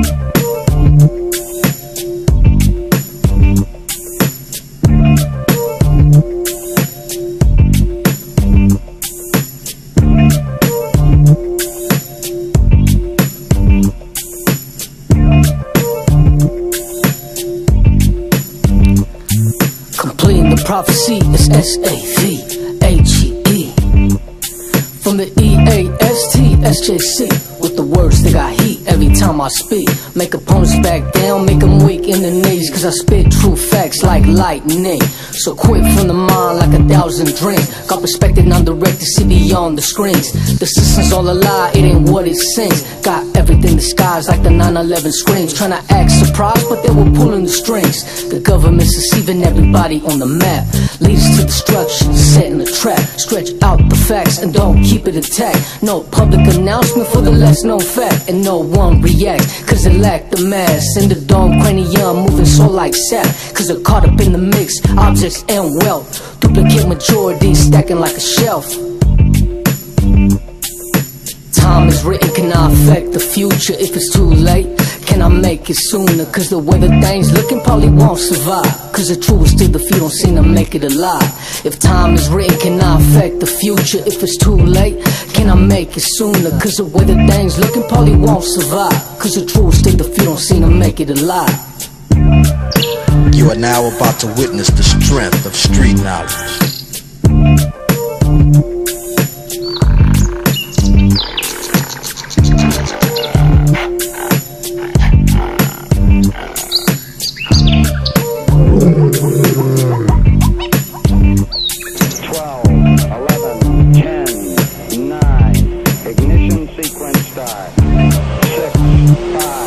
Prophecy is S-A-V-H-E-E. From the E-A-S-T-S-J-C. With the words that got heat every time I speak. Make opponents back down, make them weak in the knees. Cause I spit true facts like lightning. So quick from the mind like 1,000 dreams. Got perspective, non-directed, see beyond the screens. The system's all a lie, it ain't what it seems. Got everything disguised like the 9/11 screams. Trying to act surprised, but they were pulling the strings. The government's deceiving everybody on the map. Leads to destruction, setting a trap. Stretch out the facts and don't keep it intact. No public announcement for the less known fact. And no one reacts, cause they lack the mass. In the dome, cranium moving so like sap. Cause they're caught up in the mix, objects and wealth. Duplicate majority stacking like a shelf. Time is written, can I affect the future if it's too late? Can I make it sooner? Cause the way the things looking probably won't survive. Cause the truth is still the few don't seem to make it alive. If time is written, can I affect the future if it's too late? Can I make it sooner? Cause the way the things looking probably won't survive. Cause the truth is still the few don't seem to make it alive. You are now about to witness the strength of street knowledge. Ignition sequence start. 6, 5